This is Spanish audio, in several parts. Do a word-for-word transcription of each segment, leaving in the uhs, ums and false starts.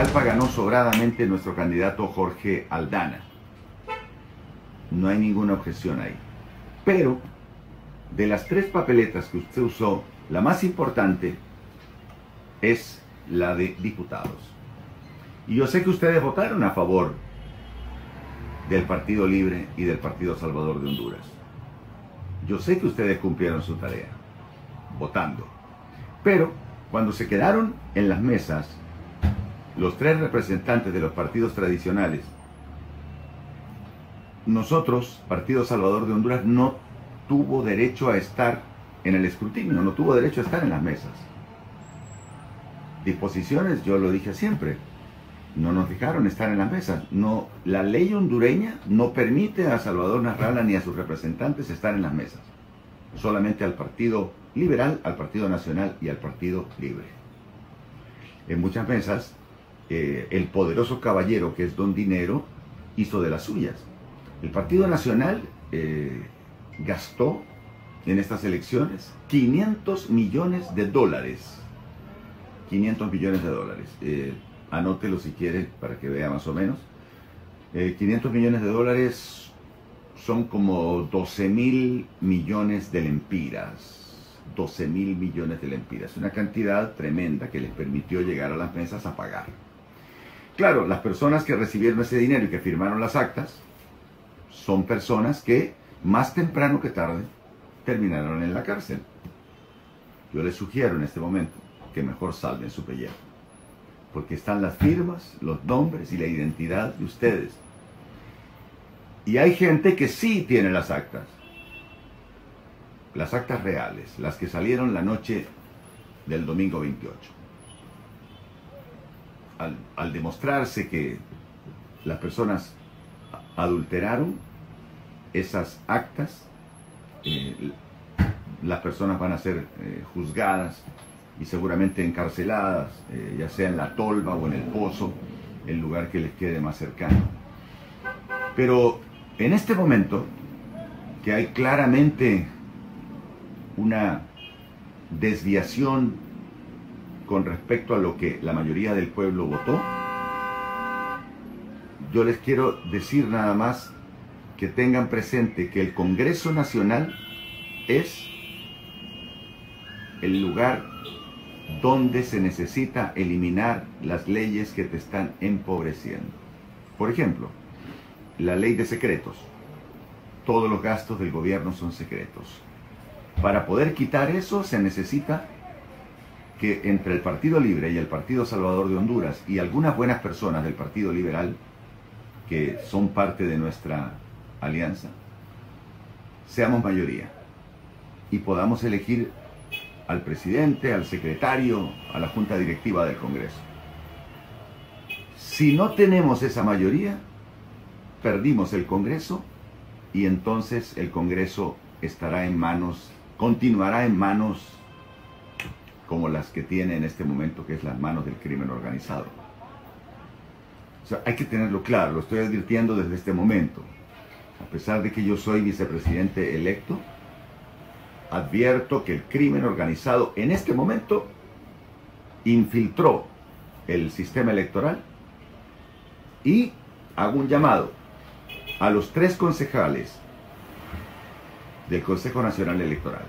Arequipa ganó sobradamente nuestro candidato Jorge Aldana. No hay ninguna objeción ahí. Pero, de las tres papeletas que usted usó, la más importante es la de diputados. Y yo sé que ustedes votaron a favor del Partido Libre y del Partido Salvador de Honduras. Yo sé que ustedes cumplieron su tarea, votando. Pero, cuando se quedaron en las mesas, los tres representantes de los partidos tradicionales, nosotros, Partido Salvador de Honduras, no tuvo derecho a estar en el escrutinio, no tuvo derecho a estar en las mesas. Disposiciones, yo lo dije siempre, no nos dejaron estar en las mesas. No, la ley hondureña no permite a Salvador Nasralla ni a sus representantes estar en las mesas. Solamente al Partido Liberal, al Partido Nacional y al Partido Libre. En muchas mesas, eh, el poderoso caballero que es Don Dinero hizo de las suyas. El Partido Nacional eh, gastó en estas elecciones quinientos millones de dólares. quinientos millones de dólares. Eh, anótelo si quiere para que vea más o menos. Eh, quinientos millones de dólares son como doce mil millones de lempiras. doce mil millones de lempiras. Una cantidad tremenda que les permitió llegar a las mesas a pagar. Claro, las personas que recibieron ese dinero y que firmaron las actas son personas que más temprano que tarde terminaron en la cárcel. Yo les sugiero en este momento que mejor salven su pellejo, porque están las firmas, los nombres y la identidad de ustedes. Y hay gente que sí tiene las actas, las actas reales, las que salieron la noche del domingo veintiocho. Al, al demostrarse que las personas adulteraron esas actas, eh, las personas van a ser eh, juzgadas y seguramente encarceladas, eh, ya sea en la tolva o en el pozo, el lugar que les quede más cercano. Pero en este momento, que hay claramente una desviación con respecto a lo que la mayoría del pueblo votó, yo les quiero decir nada más que tengan presente que el Congreso Nacional es el lugar donde se necesita eliminar las leyes que te están empobreciendo. Por ejemplo, la ley de secretos. Todos los gastos del gobierno son secretos. Para poder quitar eso se necesita que entre el Partido Libre y el Partido Salvador de Honduras y algunas buenas personas del Partido Liberal, que son parte de nuestra alianza, seamos mayoría y podamos elegir al presidente, al secretario, a la junta directiva del Congreso. Si no tenemos esa mayoría, perdimos el Congreso y entonces el Congreso estará en manos, continuará en manos como las que tiene en este momento, que es las manos del crimen organizado. O sea, hay que tenerlo claro, lo estoy advirtiendo desde este momento. A pesar de que yo soy vicepresidente electo, advierto que el crimen organizado en este momento infiltró el sistema electoral y hago un llamado a los tres concejales del Consejo Nacional Electoral,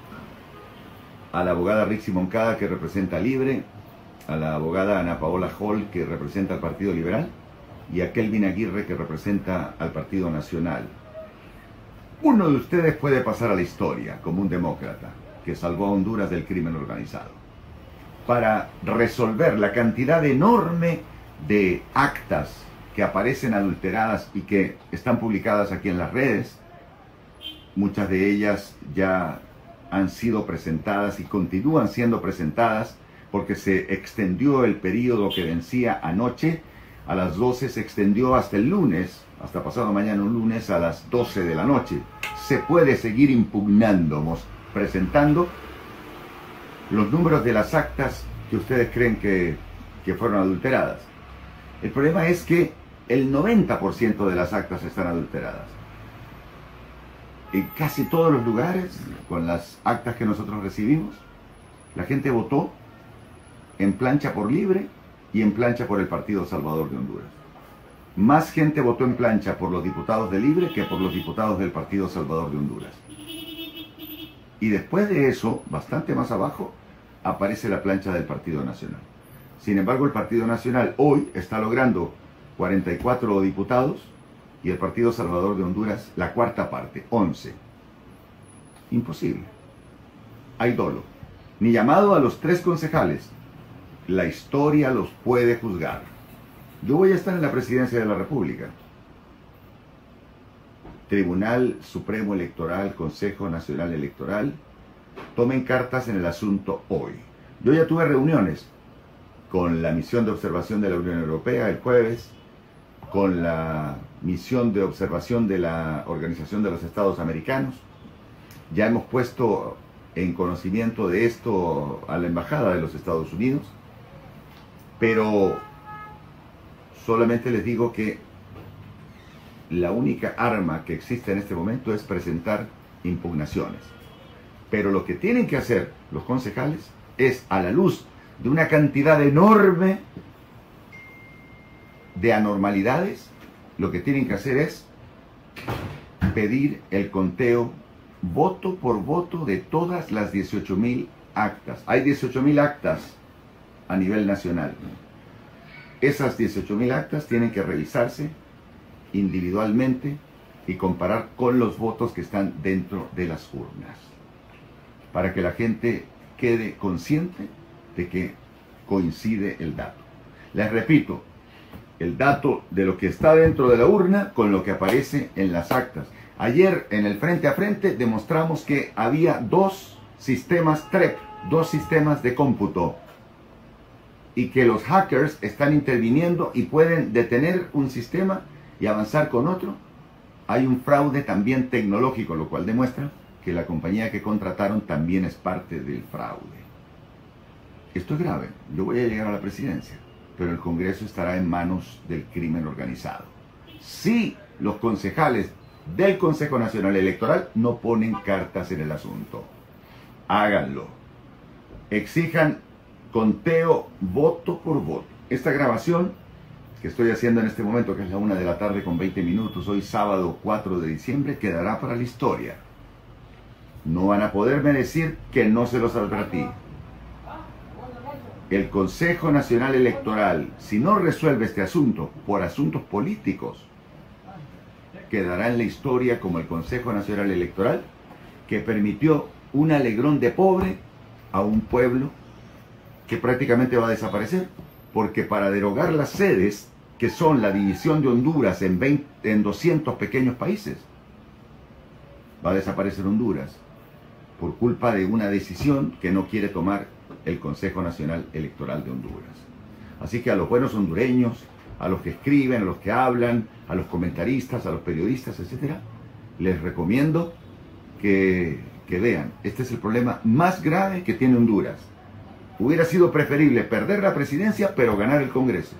a la abogada Rixi Moncada, que representa Libre, a la abogada Ana Paola Hall, que representa al Partido Liberal, y a Kelvin Aguirre, que representa al Partido Nacional. Uno de ustedes puede pasar a la historia como un demócrata que salvó a Honduras del crimen organizado. Para resolver la cantidad enorme de actas que aparecen adulteradas y que están publicadas aquí en las redes, muchas de ellas ya han sido presentadas y continúan siendo presentadas porque se extendió el periodo que vencía anoche a las doce, se extendió hasta el lunes, hasta pasado mañana un lunes a las doce de la noche. Se puede seguir impugnando, presentando los números de las actas que ustedes creen que, que fueron adulteradas. El problema es que el noventa por ciento de las actas están adulteradas. En casi todos los lugares, con las actas que nosotros recibimos, la gente votó en plancha por Libre y en plancha por el Partido Salvador de Honduras. Más gente votó en plancha por los diputados de Libre que por los diputados del Partido Salvador de Honduras. Y después de eso, bastante más abajo, aparece la plancha del Partido Nacional. Sin embargo, el Partido Nacional hoy está logrando cuarenta y cuatro diputados y el Partido Salvador de Honduras la cuarta parte, once. Imposible. Hay dolo. Ni llamado a los tres concejales. La historia los puede juzgar. Yo voy a estar en la presidencia de la República. Tribunal Supremo Electoral, Consejo Nacional Electoral, tomen cartas en el asunto hoy. Yo ya tuve reuniones con la misión de observación de la Unión Europea el jueves, con la misión de observación de la Organización de los Estados Americanos. Ya hemos puesto en conocimiento de esto a la Embajada de los Estados Unidos, pero solamente les digo que la única arma que existe en este momento es presentar impugnaciones. Pero lo que tienen que hacer los concejales es, a la luz de una cantidad enorme de anormalidades, lo que tienen que hacer es pedir el conteo voto por voto de todas las dieciocho mil actas. Hay dieciocho mil actas a nivel nacional. Esas dieciocho mil actas tienen que revisarse individualmente y comparar con los votos que están dentro de las urnas, para que la gente quede consciente de que coincide el dato. Les repito, el dato de lo que está dentro de la urna con lo que aparece en las actas. Ayer en el frente a frente demostramos que había dos sistemas T R E P, dos sistemas de cómputo, y que los hackers están interviniendo y pueden detener un sistema y avanzar con otro. Hay un fraude también tecnológico, lo cual demuestra que la compañía que contrataron también es parte del fraude. Esto es grave. Yo voy a llegar a la presidencia, pero el Congreso estará en manos del crimen organizado. Si los concejales del Consejo Nacional Electoral no ponen cartas en el asunto, háganlo. Exijan conteo voto por voto. Esta grabación que estoy haciendo en este momento, que es la una de la tarde con veinte minutos, hoy sábado cuatro de diciembre, quedará para la historia. No van a poderme decir que no se los advertí. El Consejo Nacional Electoral, si no resuelve este asunto por asuntos políticos, quedará en la historia como el Consejo Nacional Electoral que permitió un alegrón de pobre a un pueblo que prácticamente va a desaparecer, porque para derogar las sedes, que son la división de Honduras en, veinte, en doscientos pequeños países, va a desaparecer Honduras por culpa de una decisión que no quiere tomar el Consejo Nacional Electoral de Honduras. Así que a los buenos hondureños, a los que escriben, a los que hablan, a los comentaristas, a los periodistas, etcétera, les recomiendo que, que vean, este es el problema más grave que tiene Honduras. Hubiera sido preferible perder la presidencia, pero ganar el Congreso.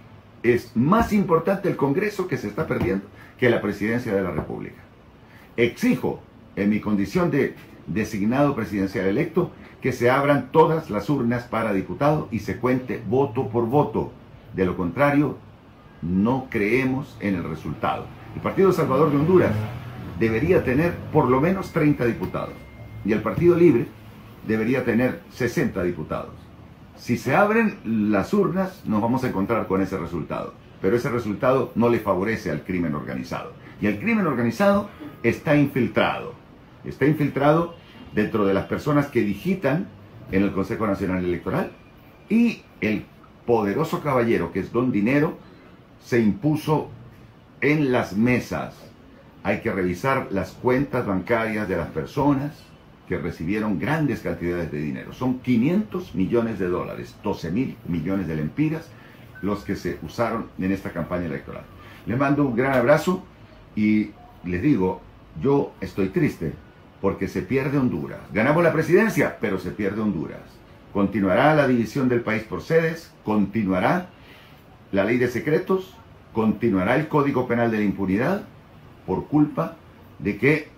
Es más importante el Congreso que se está perdiendo que la presidencia de la República. Exijo, en mi condición de designado presidencial electo, que se abran todas las urnas para diputado y se cuente voto por voto. De lo contrario, no creemos en el resultado. El Partido Salvador de Honduras debería tener por lo menos treinta diputados y el Partido Libre debería tener sesenta diputados. Si se abren las urnas, nos vamos a encontrar con ese resultado. Pero ese resultado no le favorece al crimen organizado. Y el crimen organizado está infiltrado. Está infiltrado dentro de las personas que digitan en el Consejo Nacional Electoral. Y el poderoso caballero, que es Don Dinero, se impuso en las mesas. Hay que revisar las cuentas bancarias de las personas que recibieron grandes cantidades de dinero. Son quinientos millones de dólares, doce mil millones de lempiras, los que se usaron en esta campaña electoral. Les mando un gran abrazo y les digo, yo estoy triste porque se pierde Honduras. Ganamos la presidencia, pero se pierde Honduras. Continuará la división del país por sedes, continuará la ley de secretos, continuará el Código Penal de la impunidad por culpa de que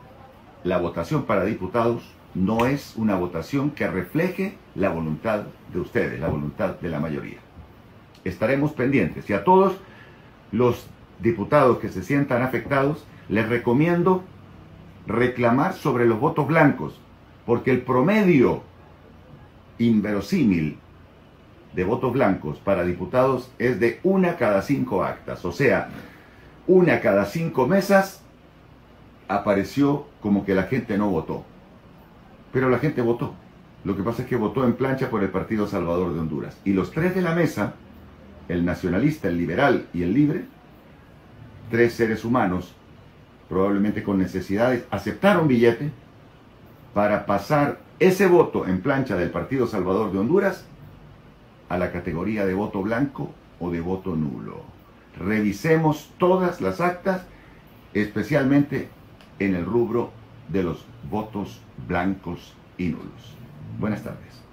la votación para diputados no es una votación que refleje la voluntad de ustedes, la voluntad de la mayoría. estaremos pendientes. Y a todos los diputados que se sientan afectados, les recomiendo reclamar sobre los votos blancos, porque el promedio inverosímil de votos blancos para diputados es de una cada cinco actas, o sea, una cada cinco mesas apareció como que la gente no votó, pero la gente votó. Lo que pasa es que votó en plancha por el Partido Salvador de Honduras, y los tres de la mesa, el nacionalista, el liberal y el libre, tres seres humanos probablemente con necesidades, aceptaron billete para pasar ese voto en plancha del Partido Salvador de Honduras a la categoría de voto blanco o de voto nulo. Revisemos todas las actas, especialmente en el rubro de los votos blancos y nulos. Buenas tardes.